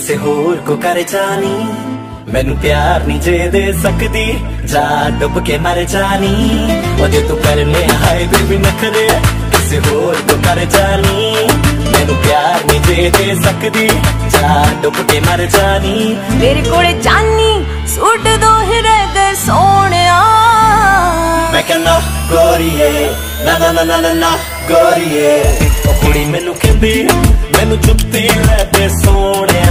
किसे होर को कर जानी, मैनू प्यार नहीं जे दे सकती, जा डुब के मर जानी। ओ जे तू कर ले हाय बेबी नखरे, किसे होर को कर जानी, मैनू प्यार नहीं जे दे सकती, जा डुब के मर जानी। मेरे कोले जानी सूट दो हिरे दे सोहणिया, मैं कहना गोरीए ना ना ना ना ना ना गोरीए, ओ कुड़ी मैनू कहंदी मैनू चुपती लै दे सोहणिया।